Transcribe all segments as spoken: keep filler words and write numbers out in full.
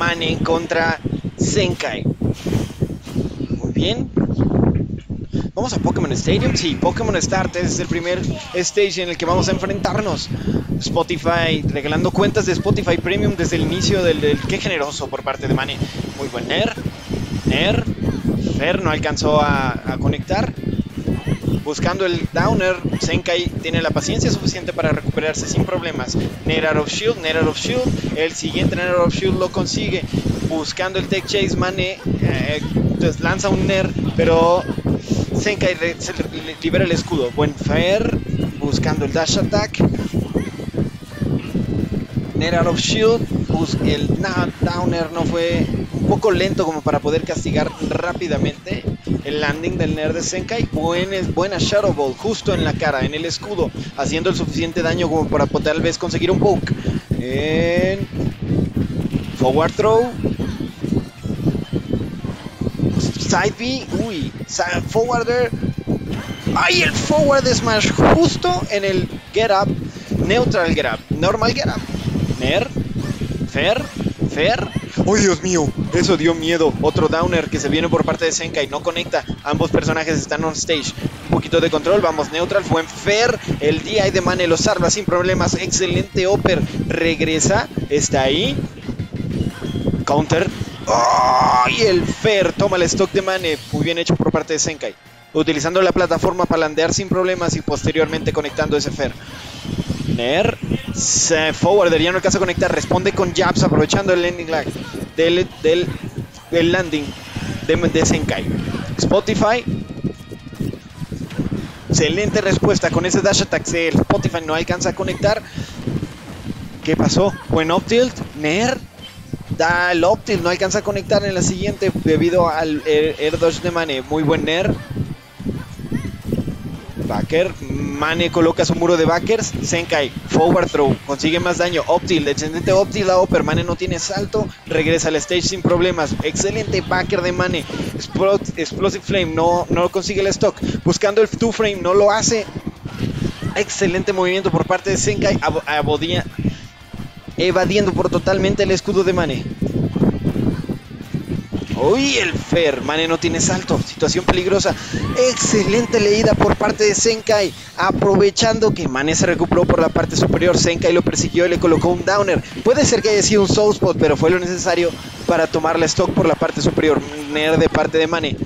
Mane contra Zenkai. Muy bien. Vamos a Pokémon Stadium. Sí, Pokémon Start es el primer stage en el que vamos a enfrentarnos. Spotify, regalando cuentas de Spotify Premium desde el inicio del, del... Qué generoso por parte de Mane. Muy buen Ner. Ner. Fer no alcanzó a, a conectar. Buscando el Downer, Zenkai tiene la paciencia suficiente para recuperarse sin problemas. Ner out of shield, Ner out of shield. El siguiente Ner out of shield lo consigue. Buscando el Tech Chase, Mane eh, entonces lanza un Ner, pero Zenkai se libera el escudo. Buen Fer, buscando el Dash Attack. Ner out of shield. El Downer no fue un poco lento como para poder castigar rápidamente el landing del Ner de Zenkai. Buena, buena Shadow Ball justo en la cara, en el escudo, haciendo el suficiente daño como para tal vez conseguir un poke. En forward throw. Side B. Uy, forwarder. ¡Ay! El forward smash justo en el get up. Neutral get up. Normal get up. Ner. Fer. Fer. ¡Oh, Dios mío! Eso dio miedo. Otro Downer que se viene por parte de Zenkai. No conecta. Ambos personajes están on stage. Un poquito de control. Vamos, neutral. Fue en Fer. El D I de Mane lo salva sin problemas. Excelente Upper. Regresa. Está ahí. Counter. ¡Oh! Y el Fer toma el stock de Mane. Muy bien hecho por parte de Zenkai. Utilizando la plataforma para landear sin problemas y posteriormente conectando ese Fer. Ner. Forwarder ya no alcanza a conectar. Responde con jabs aprovechando el landing lag del, del, del landing de, de Zenkai. Spotify. Excelente respuesta con ese dash attack. El Spotify no alcanza a conectar. ¿Qué pasó? Buen up tilt. Ner. Da el up tilt. No alcanza a conectar en la siguiente debido al air, air dodge de Mane. Muy buen Ner. Backer, Mane coloca su muro de backers. Zenkai, forward throw, consigue más daño. Up tilt, excelente up tilt a Upper. Mane no tiene salto, regresa al stage sin problemas. Excelente backer de Mane. Explosive Flame, no, no consigue el stock. Buscando el two frame, no lo hace. Excelente movimiento por parte de Zenkai, abodía, evadiendo por totalmente el escudo de Mane. Uy, el Fer, Mane no tiene salto, situación peligrosa. Excelente leída por parte de Zenkai, aprovechando que Mane se recuperó por la parte superior. Zenkai lo persiguió y le colocó un Downer. Puede ser que haya sido un Soul Spot, pero fue lo necesario para tomar la stock por la parte superior. Ner de parte de Mane.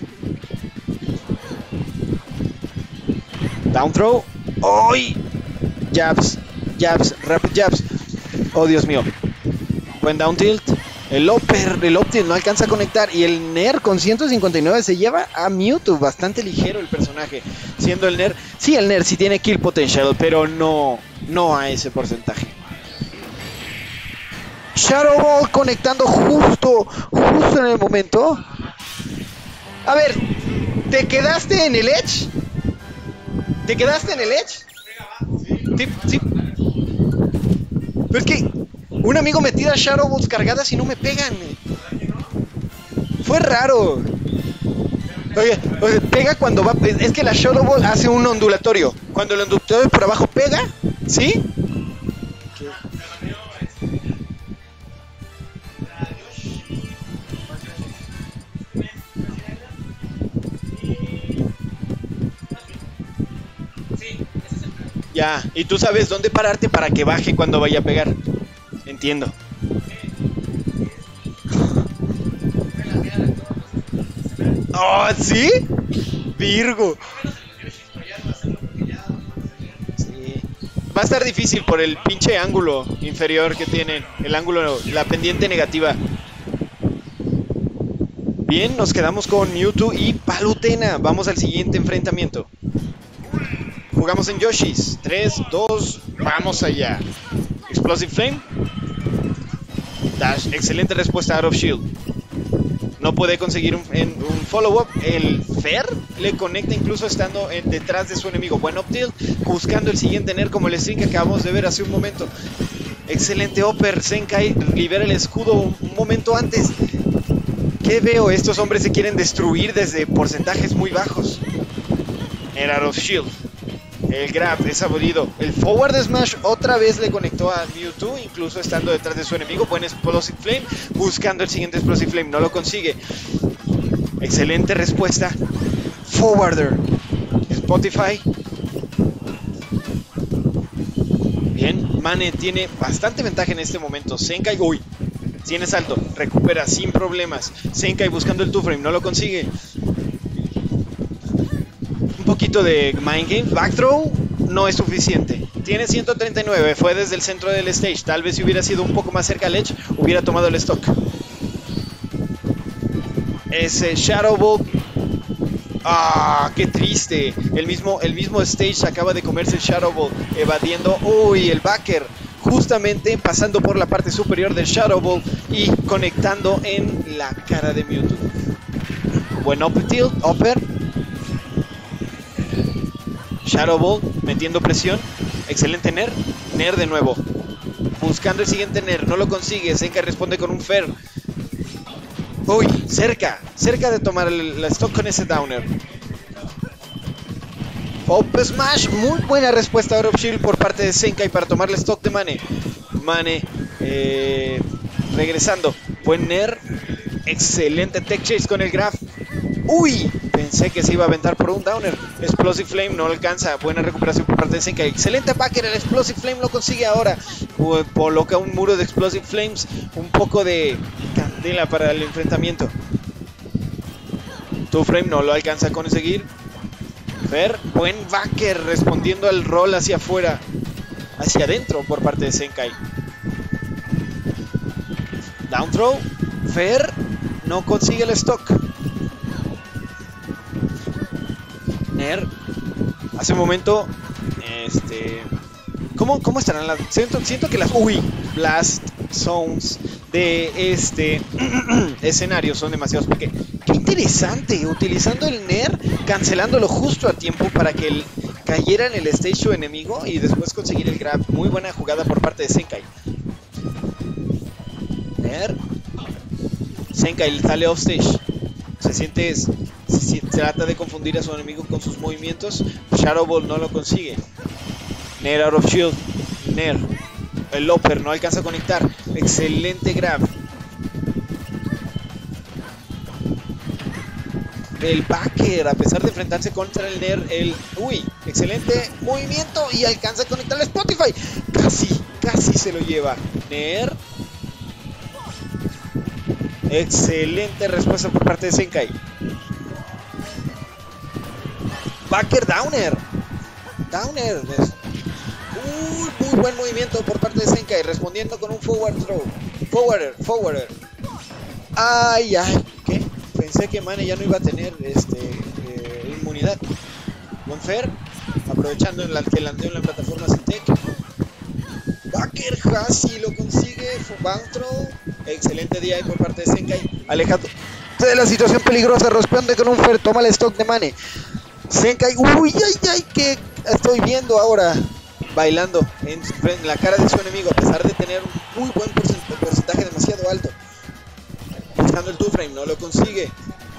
Down throw. ¡Uy! Jabs, jabs, rapid jabs. Oh, Dios mío. Buen down tilt. El Upper, el up tilt no alcanza a conectar. Y el Ner con ciento cincuenta y nueve se lleva a Mewtwo. Bastante ligero el personaje. Siendo el Ner. Sí, el Ner sí tiene kill potential, pero no, no a ese porcentaje. Shadow Ball conectando justo, justo en el momento. A ver, ¿te quedaste en el Edge? ¿Te quedaste en el Edge? Sí, sí. Pero es que un amigo me tira Shadow Balls cargadas y no me pegan. Fue raro. Oye, oye, pega cuando va. Es que la Shadow Ball hace un ondulatorio. Cuando el ondulatorio por abajo pega, ¿sí? Ya, y tú sabes dónde pararte para que baje cuando vaya a pegar. Entiendo. Oh, ¿sí? Virgo. Sí. Va a estar difícil por el pinche ángulo inferior que tienen. El ángulo, la pendiente negativa. Bien, nos quedamos con Mewtwo y Palutena. Vamos al siguiente enfrentamiento. Jugamos en Yoshi's. tres, dos, vamos allá. Explosive Flame. Dash, excelente respuesta out of shield. No puede conseguir un, un follow-up. El Fer le conecta incluso estando en, detrás de su enemigo. Buen up tilt, buscando el siguiente Ner como el string que acabamos de ver hace un momento. Excelente Upper. Zenkai libera el escudo un, un momento antes. ¿Qué veo? Estos hombres se quieren destruir desde porcentajes muy bajos. Ner out of shield. El grab es aburrido. El forward smash otra vez le conectó a Mewtwo, incluso estando detrás de su enemigo. Buen Explosive Flame, buscando el siguiente Explosive Flame, no lo consigue. Excelente respuesta. Forwarder. Spotify. Bien, Mane tiene bastante ventaja en este momento. Zenkai, uy, tiene salto, recupera sin problemas. Zenkai buscando el two frame, no lo consigue. Un poquito de mind game. Back throw no es suficiente. Tiene ciento treinta y nueve, fue desde el centro del stage. Tal vez si hubiera sido un poco más cerca al edge, hubiera tomado el stock. Ese Shadow Ball. Ah, qué triste. El mismo, el mismo stage acaba de comerse el Shadow Ball, evadiendo. Uy, el backer justamente pasando por la parte superior del Shadow Ball y conectando en la cara de Mewtwo. Buen up tilt, upper. Shadow Ball metiendo presión. Excelente Nair. Nair de nuevo. Buscando el siguiente Nair. No lo consigue. Zenkai responde con un Fair. Uy, cerca. Cerca de tomar el, la stock con ese downer. Up smash. Muy buena respuesta out of shield por parte de Zenkai para tomar el stock de Mane. Mane eh, regresando. Buen Nair. Excelente tech chase con el grab. Uy, pensé que se iba a aventar por un downer. Explosive Flame no alcanza. Buena recuperación por parte de Zenkai. Excelente backer. El Explosive Flame lo consigue ahora. Uh, coloca un muro de Explosive Flames. Un poco de candela para el enfrentamiento. Two frame no lo alcanza a conseguir. Fer, buen backer respondiendo al roll hacia afuera. Hacia adentro por parte de Zenkai. Down throw. Fer no consigue el stock. Nair. Hace un momento. Este. ¿Cómo, cómo estarán las.? Siento, siento que las. Uy. Blast zones de este escenario son demasiados pequeños. Qué interesante. Utilizando el Nair. Cancelándolo justo a tiempo para que el, cayera en el stage su enemigo. Y después conseguir el grab. Muy buena jugada por parte de Zenkai. Nair. Zenkai sale off stage. Se siente. Se, se trata de confundir a su enemigo con sus movimientos. Shadow Ball no lo consigue. Nair out of shield. Nair. El Loper no alcanza a conectar. Excelente grab. El backer, a pesar de enfrentarse contra el Nair, el. Uy, excelente movimiento y alcanza a conectar a Spotify. Casi, casi se lo lleva. Nair. Excelente respuesta por parte de Zenkai. Backer downer. Downer. Uy, muy buen movimiento por parte de Zenkai. Respondiendo con un forward throw. Forwarder, forwarder. Ay, ay. ¿Qué? Pensé que Mane ya no iba a tener este, eh, inmunidad. Buen Fair. Aprovechando el que landeo en la plataforma Zetec. Backer casi lo consigue. Bound throw. Excelente D I por parte de Zenkai. Alejado de la situación peligrosa. Responde con un Fair. Toma el stock de Mane. Zenkai, uy, ay, ay, que estoy viendo ahora bailando en, en la cara de su enemigo, a pesar de tener un muy buen porcentaje, porcentaje demasiado alto. Buscando el two frame, no lo consigue.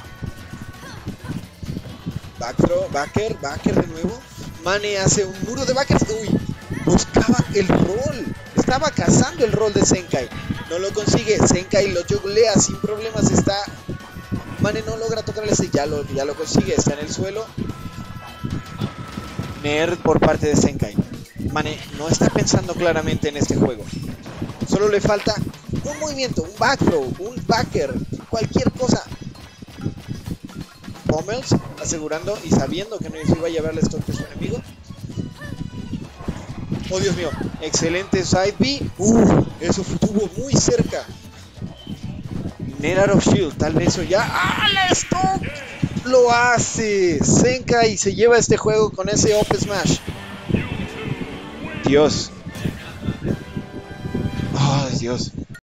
Back throw, backer, backer de nuevo. Mane hace un muro de backers. Uy, buscaba el roll. Estaba cazando el roll de Zenkai. No lo consigue. Zenkai lo jugglea sin problemas. Está. Mane no logra tocarle ese. Ya lo, ya lo consigue. Está en el suelo. Nair por parte de Zenkai. Mane no está pensando claramente en este juego. Solo le falta un movimiento, un back throw, un backer, cualquier cosa. Pommels asegurando y sabiendo que no iba a llevarle stock de su enemigo. Oh, Dios mío. Excelente side B. Uh, eso estuvo muy cerca. Nair out of shield. Tal vez eso ya. ¡Ah, la stock! Lo hace. Zenkai se lleva este juego con ese up smash. Dios. Oh, Dios.